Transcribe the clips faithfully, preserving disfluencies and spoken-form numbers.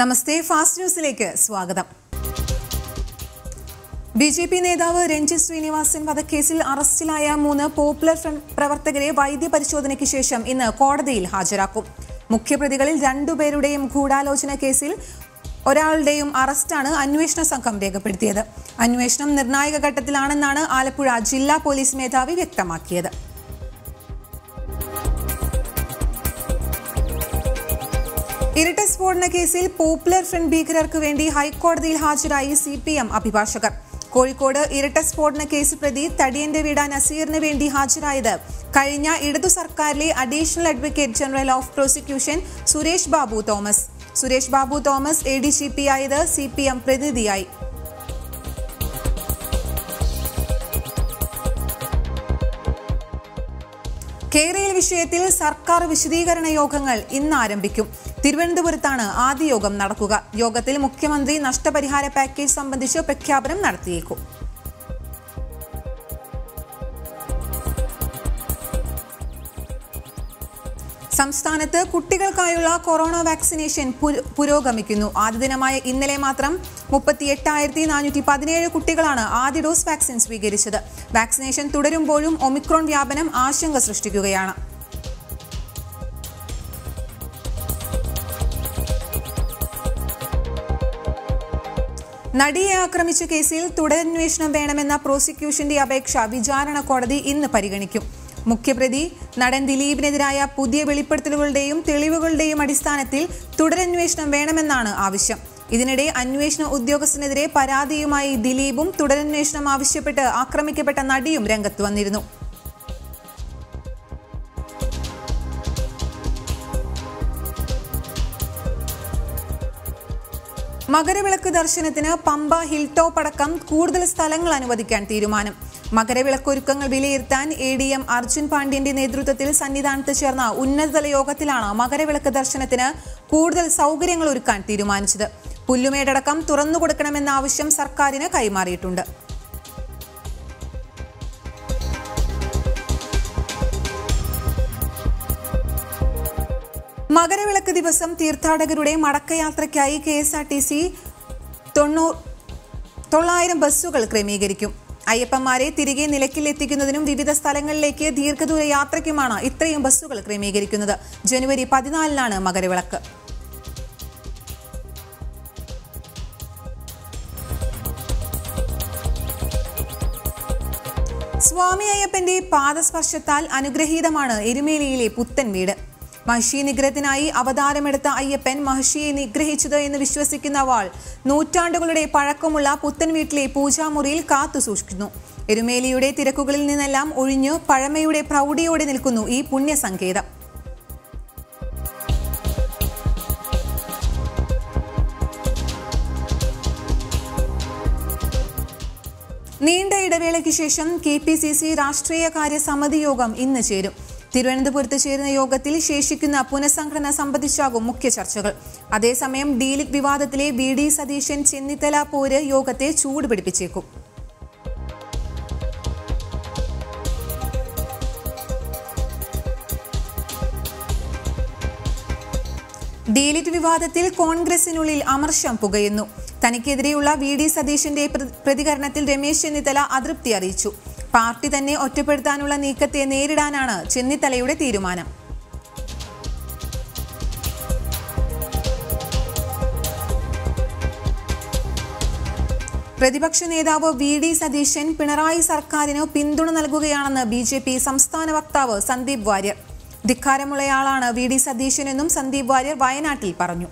നമസ്തേ fast ന്യൂസിലേക്ക് സ്വാഗതം. B J P നേതാവ് രഞ്ജിത്ത് ശ്രീനിവാസൻ വധക്കേസിൽ അറസ്റ്റിലായ മൂന്ന് പോപ്പുലർ ഫ്രണ്ട് പ്രവർത്തകരെ വൈദ്യപരിശോധനയ്ക്ക് ശേഷം ഇന്ന് കോടതിയിൽ ഹാജരാക്കും. മുഖ്യപ്രതികളിൽ രണ്ടുപേരുടെയും ഗൂഢാലോചന കേസിൽ ഒരാളുടെയും അറസ്റ്റാണ് അന്വേഷണ സംഘം രേഖപ്പെടുത്തിയത്. അന്വേഷണം നിർണായക ഘട്ടത്തിലാണെന്നാണ് ആലപ്പുഴ ജില്ലാ പോലീസ് മേധാവി വ്യക്തമാക്കിയത്. ഇരട്ട സ്ഫോടന കേസിൽ പോപ്പുലർ ഫ്രണ്ട് ഭീകരർക്ക് വേണ്ടി ഹൈക്കോടതിയിൽ ഹാജരായി സി പി എം അഭിഭാഷകർ. കോഴിക്കോട് ഇരട്ട സ്ഫോടന കേസ് പ്രതി തടിയന്റെ വീട നസീറിന് വേണ്ടി ഹാജരായത് കഴിഞ്ഞ ഇടതു സർക്കാരിലെ additional advocate general of prosecution Suresh Babu Thomas. Suresh Babu Thomas A D G P ആയത് സി പി എം പ്രതിനിധിയായി. കേരള വിഷയത്തിൽ സർക്കാർ വിശദീകരണ യോഗങ്ങൾ ഇന്ന് ആരംഭിക്കും. തിരുവനന്തപുരത്താണ് ആദ്യ യോഗം നടക്കുക. യോഗത്തിൽ മുഖ്യമന്ത്രി നഷ്ടപരിഹാര പാക്കേജ് സംബന്ധിച്ച് പ്രഖ്യാപനം നടത്തിയേക്കും. സംസ്ഥാനത്ത് കുട്ടികൾക്കായുള്ള കൊറോണ വാക്സിനേഷൻ പുരോഗമിക്കുന്നു. ആദ്യ ദിനമായ ഇന്നലെ മാത്രം മുപ്പത്തി എട്ടായിരത്തി നാനൂറ്റി പതിനേഴ് കുട്ടികളാണ് ആദ്യ ഡോസ് വാക്സിൻ സ്വീകരിച്ചത്. വാക്സിനേഷൻ തുടരുമ്പോഴും ഒമിക്രോൺ വ്യാപനം ആശങ്ക സൃഷ്ടിക്കുകയാണ്. നടിയെ ആക്രമിച്ച കേസിൽ തുടരന്വേഷണം വേണമെന്ന പ്രോസിക്യൂഷന്റെ അപേക്ഷ വിചാരണ കോടതി ഇന്ന് പരിഗണിക്കും. മുഖ്യപ്രതി നടൻ ദിലീപിനെതിരായ പുതിയ വെളിപ്പെടുത്തലുകളുടെയും തെളിവുകളുടെയും അടിസ്ഥാനത്തിൽ തുടരന്വേഷണം വേണമെന്നാണ് ആവശ്യം. ഇതിനിടെ അന്വേഷണ ഉദ്യോഗസ്ഥനെതിരെ പരാതിയുമായി ദിലീപും തുടരന്വേഷണം ആവശ്യപ്പെട്ട് ആക്രമിക്കപ്പെട്ട നടിയും രംഗത്ത് വന്നിരുന്നു. മകരവിളക്ക് ദർശനത്തിന് പമ്പ ഹിൽ ടോപ്പ് അടക്കം കൂടുതൽ സ്ഥലങ്ങൾ അനുവദിക്കാൻ തീരുമാനം. മകരവിളക്കൊരുക്കങ്ങൾ വിലയിരുത്താൻ എ ഡി എം അർജുൻ പാണ്ഡ്യന്റെ നേതൃത്വത്തിൽ സന്നിധാനത്ത് ചേർന്ന ഉന്നതതല യോഗത്തിലാണ് മകരവിളക്ക് ദർശനത്തിന് കൂടുതൽ സൗകര്യങ്ങൾ ഒരുക്കാൻ തീരുമാനിച്ചത്. പുല്ലുമേടടക്കം തുറന്നുകൊടുക്കണമെന്ന ആവശ്യം സർക്കാരിന് കൈമാറിയിട്ടുണ്ട്. മകരവിളക്ക് ദിവസം തീർത്ഥാടകരുടെ മടക്കയാത്രയ്ക്കായി K S R T C തൊള്ളായിരം ബസ്സുകൾ ക്രമീകരിക്കും. അയ്യപ്പന്മാരെ തിരികെ നിലയ്ക്കിലെത്തിക്കുന്നതിനും വിവിധ സ്ഥലങ്ങളിലേക്ക് ദീർഘദൂര യാത്രയ്ക്കുമാണ് ഇത്രയും ബസ്സുകൾ ക്രമീകരിക്കുന്നത്. ജനുവരി പതിനാലിനാണ് മകരവിളക്ക്. സ്വാമി അയ്യപ്പന്റെ പാദസ്പർശത്താൽ അനുഗ്രഹീതമാണ് എരുമേലിയിലെ പുത്തൻ വീട്. മഹിഷി നിഗ്രഹത്തിനായി അവതാരമെടുത്ത അയ്യപ്പൻ മഹിഷിയെ നിഗ്രഹിച്ചത് എന്ന് വിശ്വസിക്കുന്ന വാൾ നൂറ്റാണ്ടുകളുടെ പഴക്കമുള്ള പുത്തൻ വീട്ടിലെ പൂജാമുറിയിൽ കാത്തു സൂക്ഷിക്കുന്നു. എരുമേലിയുടെ തിരക്കുകളിൽ നിന്നെല്ലാം ഒഴിഞ്ഞു പഴമയുടെ പ്രൗഢിയോടെ നിൽക്കുന്നു ഈ പുണ്യസങ്കേതം. നീണ്ട ഇടവേളയ്ക്ക് ശേഷം കെ പി സി സി രാഷ്ട്രീയകാര്യ സമിതി യോഗം ഇന്ന് ചേരും. തിരുവനന്തപുരത്ത് ചേരുന്ന യോഗത്തിൽ ശേഷിക്കുന്ന പുനഃസംഘടന സംബന്ധിച്ചാകും മുഖ്യ ചർച്ചകൾ. അതേസമയം ഡീലിറ്റ് വിവാദത്തിലെ വി ഡി സതീശൻ ചെന്നിത്തല പോര് യോഗത്തെ ചൂടുപിടിപ്പിച്ചേക്കും. ഡീലിറ്റ് വിവാദത്തിൽ കോൺഗ്രസിനുള്ളിൽ അമർഷം പുകയുന്നു. തനിക്കെതിരെയുള്ള വി ഡി സതീശന്റെ പ്രതികരണത്തിൽ രമേശ് ചെന്നിത്തല അതൃപ്തി അറിയിച്ചു. പാർട്ടി തന്നെ ഒറ്റപ്പെടുത്താനുള്ള നീക്കത്തെ നേരിടാനാണ് ചെന്നിത്തലയുടെ തീരുമാനം. പ്രതിപക്ഷ നേതാവ് വി ഡി സതീശൻ പിണറായി സർക്കാരിന് പിന്തുണ നൽകുകയാണെന്ന് ബി ജെ പി സംസ്ഥാന വക്താവ് സന്ദീപ് വാര്യർ. ധിക്കാരമുള്ളയാളാണ് വി ഡി സതീശനെന്നും സന്ദീപ് വാര്യർ വയനാട്ടിൽ പറഞ്ഞു.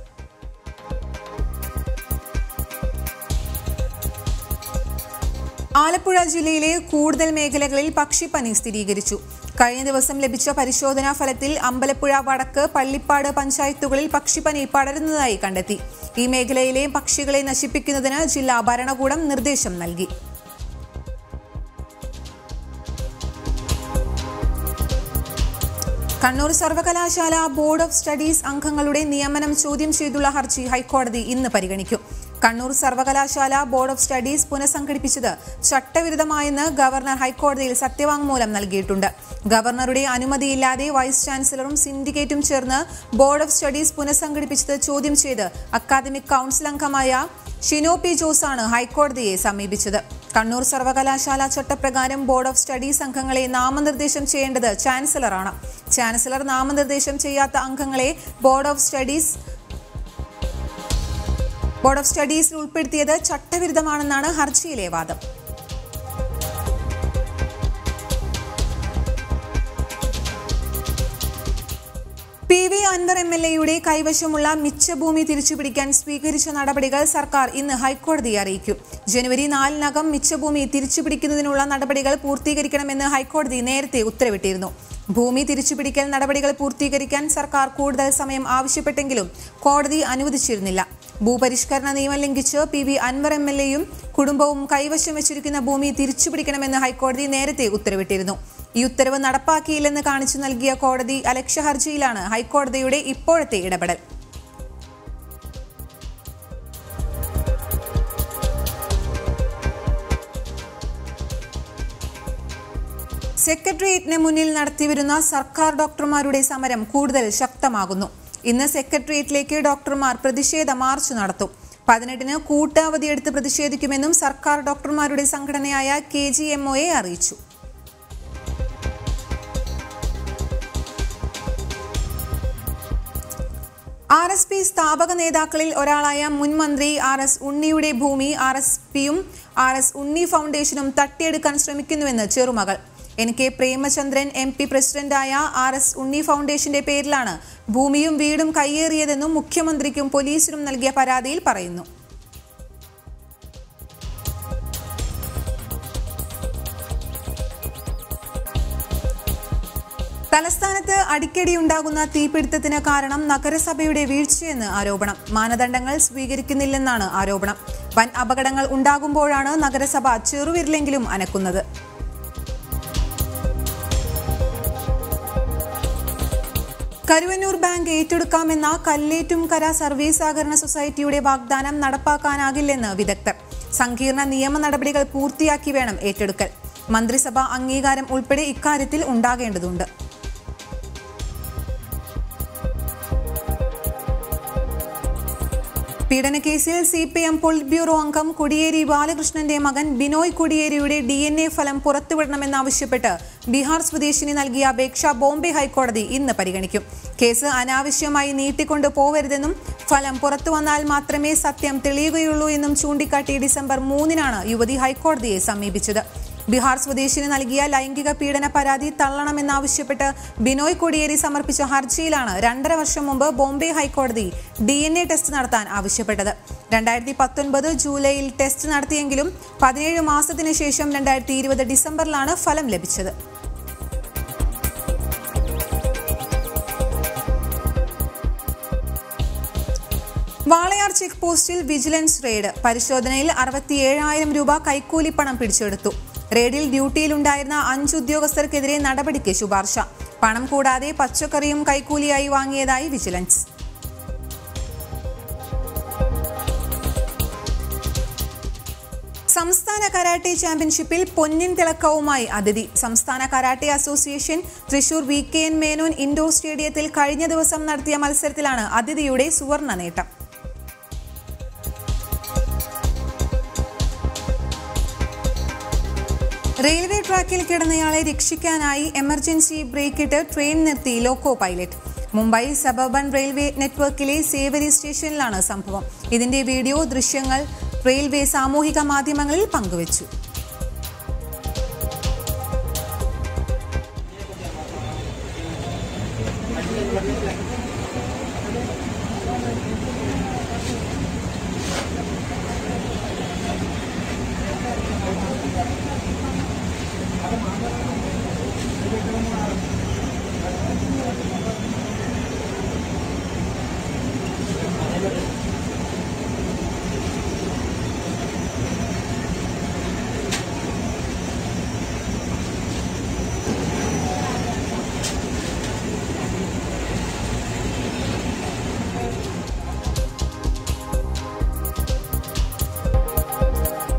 ആലപ്പുഴ ജില്ലയിലെ കൂടുതൽ മേഖലകളിൽ പക്ഷിപ്പനി സ്ഥിരീകരിച്ചു. കഴിഞ്ഞ ദിവസം ലഭിച്ച പരിശോധനാ ഫലത്തിൽ അമ്പലപ്പുഴ വടക്ക് പള്ളിപ്പാട് പഞ്ചായത്തുകളിൽ പക്ഷിപ്പനി പടരുന്നതായി കണ്ടെത്തി. ഈ മേഖലയിലെ പക്ഷികളെ നശിപ്പിക്കുന്നതിന് ജില്ലാ ഭരണകൂടം നിർദ്ദേശം നൽകി. കണ്ണൂർ സർവകലാശാല ബോർഡ് ഓഫ് സ്റ്റഡീസ് അംഗങ്ങളുടെ നിയമനം ചോദ്യം ചെയ്തുള്ള ഹർജി ഹൈക്കോടതി ഇന്ന് പരിഗണിക്കും. കണ്ണൂർ സർവകലാശാല ബോർഡ് ഓഫ് സ്റ്റഡീസ് പുനഃസംഘടിപ്പിച്ചത് ചട്ടവിരുദ്ധമായെന്ന് ഗവർണർ ഹൈക്കോടതിയിൽ സത്യവാങ്മൂലം നൽകിയിട്ടുണ്ട്. ഗവർണറുടെ അനുമതിയില്ലാതെ വൈസ് ചാൻസലറും സിൻഡിക്കേറ്റും ചേർന്ന് ബോർഡ് ഓഫ് സ്റ്റഡീസ് പുനഃസംഘടിപ്പിച്ചത് ചോദ്യം ചെയ്ത് അക്കാദമിക് കൗൺസിൽ അംഗമായ ഷിനോ പി ജോസാണ് ഹൈക്കോടതിയെ സമീപിച്ചത്. കണ്ണൂർ സർവകലാശാല ചട്ടപ്രകാരം ബോർഡ് ഓഫ് സ്റ്റഡീസ് അംഗങ്ങളെ നാമനിർദ്ദേശം ചെയ്യേണ്ടത് ചാൻസലറാണ്. ചാൻസലർ നാമനിർദ്ദേശം ചെയ്യാത്ത അംഗങ്ങളെ board of studies board of സ്റ്റഡീസിൽ ഉൾപ്പെടുത്തിയത് ചട്ടവിരുദ്ധമാണെന്നാണ് ഹർജിയിലെ വാദം. P V Anvar M L എയുടെ കൈവശമുള്ള മിച്ചഭൂമി തിരിച്ചുപിടിക്കാൻ സ്വീകരിച്ച നടപടികൾ സർക്കാർ ഇന്ന് ഹൈക്കോടതിയെ അറിയിക്കും. ജനുവരി നാലിനകം മിച്ചഭൂമി തിരിച്ചുപിടിക്കുന്നതിനുള്ള നടപടികൾ പൂർത്തീകരിക്കണമെന്ന് ഹൈക്കോടതി നേരത്തെ ഉത്തരവിട്ടിരുന്നു. ഭൂമി തിരിച്ചുപിടിക്കൽ നടപടികൾ പൂർത്തീകരിക്കാൻ സർക്കാർ കൂടുതൽ സമയം ആവശ്യപ്പെട്ടെങ്കിലും കോടതി അനുവദിച്ചിരുന്നില്ല. ഭൂപരിഷ്കരണ നിയമം ലംഘിച്ച് P V Anvar M L എയും കുടുംബവും കൈവശം വെച്ചിരിക്കുന്ന ഭൂമി തിരിച്ചുപിടിക്കണമെന്ന് ഹൈക്കോടതി നേരത്തെ ഉത്തരവിട്ടിരുന്നു. ഈ ഉത്തരവ് നടപ്പാക്കിയില്ലെന്ന് കാണിച്ചു നൽകിയ കോടതി അലക്ഷ്യ ഹർജിയിലാണ് ഹൈക്കോടതിയുടെ ഇപ്പോഴത്തെ ഇടപെടൽ. സെക്രട്ടേറിയറ്റിന് മുന്നിൽ നടത്തിവരുന്ന സർക്കാർ ഡോക്ടർമാരുടെ സമരം കൂടുതൽ ശക്തമാകുന്നു. ഇന്ന് സെക്രട്ടേറിയറ്റിലേക്ക് ഡോക്ടർമാർ പ്രതിഷേധ മാർച്ച് നടത്തും. പതിനെട്ടിന് കൂട്ടവധിയെടുത്ത് പ്രതിഷേധിക്കുമെന്നും സർക്കാർ ഡോക്ടർമാരുടെ സംഘടനയായ K G M O A അറിയിച്ചു. ആർ എസ് പി സ്ഥാപക നേതാക്കളിൽ ഒരാളായ മുൻ മന്ത്രി ആർ എസ് ഉണ്ണിയുടെ ഭൂമി ആർ എസ് പിയും ആർ എസ് ഉണ്ണി ഫൗണ്ടേഷനും തട്ടിയെടുക്കാൻ ശ്രമിക്കുന്നുവെന്ന് ചെറുമകൾ. N K Premachandran M P പ്രസിഡന്റായ ആർ എസ് ഉണ്ണി ഫൗണ്ടേഷന്റെ പേരിലാണ് ഭൂമിയും വീടും കയ്യേറിയതെന്നും മുഖ്യമന്ത്രിക്കും പോലീസിനും നൽകിയ പരാതിയിൽ പറയുന്നു. തലസ്ഥാനത്ത് അടിക്കടിയുണ്ടാകുന്ന തീപിടുത്തത്തിന് കാരണം നഗരസഭയുടെ വീഴ്ചയെന്ന് ആരോപണം. മാനദണ്ഡങ്ങൾ സ്വീകരിക്കുന്നില്ലെന്നാണ് ആരോപണം. വൻ അപകടങ്ങൾ ഉണ്ടാകുമ്പോഴാണ് നഗരസഭ ചെറുവിരലെങ്കിലും അനക്കുന്നത്. കരുവന്നൂർ ബാങ്ക് ഏറ്റെടുക്കാമെന്ന കല്ലേറ്റുംകര സർവീസ് സഹകരണ സൊസൈറ്റിയുടെ വാഗ്ദാനം നടപ്പാക്കാനാകില്ലെന്ന് വിദഗ്ധർ. സങ്കീർണ നിയമ നടപടികൾ പൂർത്തിയാക്കി വേണം ഏറ്റെടുക്കൽ. മന്ത്രിസഭാ അംഗീകാരം ഉൾപ്പെടെ ഇക്കാര്യത്തിൽ ഉണ്ടാകേണ്ടതുണ്ട്. പീഡനക്കേസിൽ C P M polit bureau അംഗം കോടിയേരി ബാലകൃഷ്ണന്റെ മകൻ ബിനോയ് കോടിയേരിയുടെ ഡി എൻ എ ഫലം പുറത്തുവിടണമെന്നാവശ്യപ്പെട്ട് ബീഹാർ സ്വദേശിനി നൽകിയ അപേക്ഷ ബോംബെ ഹൈക്കോടതി ഇന്ന് പരിഗണിക്കും. കേസ് അനാവശ്യമായി നീട്ടിക്കൊണ്ടു പോവരുതെന്നും ഫലം പുറത്തുവന്നാൽ മാത്രമേ സത്യം തെളിയുകയുള്ളൂ എന്നും ചൂണ്ടിക്കാട്ടി ഡിസംബർ മൂന്നിനാണ് യുവതി ഹൈക്കോടതിയെ സമീപിച്ചത്. ബീഹാർ സ്വദേശിന് നൽകിയ ലൈംഗിക പീഡന പരാതി തള്ളണമെന്നാവശ്യപ്പെട്ട് ബിനോയ് കോടിയേരി സമർപ്പിച്ച ഹർജിയിലാണ് രണ്ടര വർഷം മുമ്പ് ബോംബെ ഹൈക്കോടതി ഡി എൻ എ ടെസ്റ്റ് നടത്താൻ ആവശ്യപ്പെട്ടത്. രണ്ടായിരത്തി പത്തൊൻപത് ജൂലൈയിൽ ടെസ്റ്റ് നടത്തിയെങ്കിലും പതിനേഴ് മാസത്തിന് ശേഷം രണ്ടായിരത്തി ഇരുപത് ഡിസംബറിലാണ് ഫലം ലഭിച്ചത്. വാളയാർ ചെക്ക് പോസ്റ്റിൽ വിജിലൻസ് റെയ്ഡ്. പരിശോധനയിൽ അറുപത്തിയേഴായിരം രൂപ കൈക്കൂലിപ്പണം പിടിച്ചെടുത്തു. റെയ്ഡിൽ ഡ്യൂട്ടിയിലുണ്ടായിരുന്ന അഞ്ച് ഉദ്യോഗസ്ഥർക്കെതിരെ നടപടിക്ക് ശുപാർശ. പണം കൂടാതെ പച്ചക്കറിയും കൈക്കൂലിയായി വാങ്ങിയതായി വിജിലൻസ്. സംസ്ഥാന കരാട്ടെ ചാമ്പ്യൻഷിപ്പിൽ പൊന്നിൻ തിളക്കവുമായി അതിഥി. സംസ്ഥാന karate association Thrissur V K N Menon indoor സ്റ്റേഡിയത്തിൽ കഴിഞ്ഞ ദിവസം നടത്തിയ മത്സരത്തിലാണ് അതിഥിയുടെ സുവർണ നേട്ടം. റെയിൽവേ ട്രാക്കിൽ കിടന്നയാളെ രക്ഷിക്കാനായി എമർജൻസി ബ്രേക്കിട്ട് ട്രെയിൻ നിർത്തി loco pilot. Mumbai suburban railway നെറ്റ്വർക്കിലെ സേവരി സ്റ്റേഷനിലാണ് സംഭവം. ഇതിന്റെ വീഡിയോ ദൃശ്യങ്ങൾ റെയിൽവേ സാമൂഹിക മാധ്യമങ്ങളിൽ പങ്കുവച്ചു.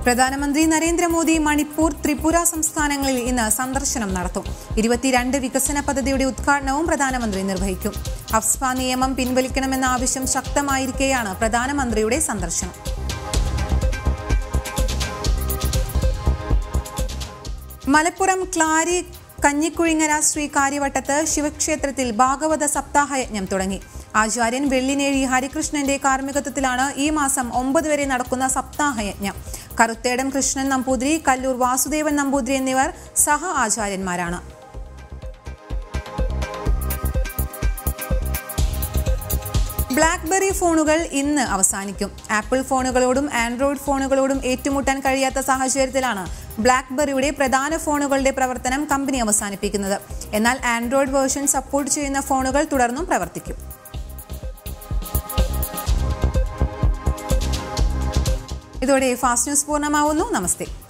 പ്രധാനമന്ത്രി നരേന്ദ്രമോദി മണിപ്പൂർ, ത്രിപുര സംസ്ഥാനങ്ങളിൽ ഇന്ന് സന്ദർശനം നടത്തും. ഇരുപത്തിരണ്ട് വികസന പദ്ധതിയുടെ ഉദ്ഘാടനവും പ്രധാനമന്ത്രി നിർവഹിക്കും. അഫ്സ്പ നിയമം പിൻവലിക്കണമെന്ന ആവശ്യം ശക്തമായിരിക്കെയാണ് പ്രധാനമന്ത്രിയുടെ സന്ദർശനം. മലപ്പുറം ക്ലാരി കഞ്ഞിക്കുഴിങ്ങര ശ്രീ കാര്യവട്ടത്ത് ശിവക്ഷേത്രത്തിൽ ഭാഗവത സപ്താഹയജ്ഞം തുടങ്ങി. ആചാര്യൻ വെള്ളിനേഴി ഹരികൃഷ്ണന്റെ കാർമ്മികത്വത്തിലാണ് ഈ മാസം ഒമ്പത് വരെ നടക്കുന്ന സപ്താഹയജ്ഞം. കറുത്തേടം കൃഷ്ണൻ നമ്പൂതിരി, കല്ലൂർ വാസുദേവൻ നമ്പൂതിരി എന്നിവർ സഹ ആചാര്യന്മാരാണ്. ബ്ലാക്ക്ബെറി ഫോണുകൾ ഇന്ന് അവസാനിക്കും. ആപ്പിൾ ഫോണുകളോടും ആൻഡ്രോയിഡ് ഫോണുകളോടും ഏറ്റുമുട്ടാൻ കഴിയാത്ത സാഹചര്യത്തിലാണ് ബ്ലാക്ക്ബെറിയുടെ പ്രധാന ഫോണുകളുടെ പ്രവർത്തനം കമ്പനി അവസാനിപ്പിക്കുന്നത്. എന്നാൽ ആൻഡ്രോയിഡ് വേർഷൻ സപ്പോർട്ട് ചെയ്യുന്ന ഫോണുകൾ തുടർന്നും പ്രവർത്തിക്കും. ഇതോടെ ഫാസ്റ്റ് ന്യൂസ് പൂർണ്ണമാവുന്നു. നമസ്തേ.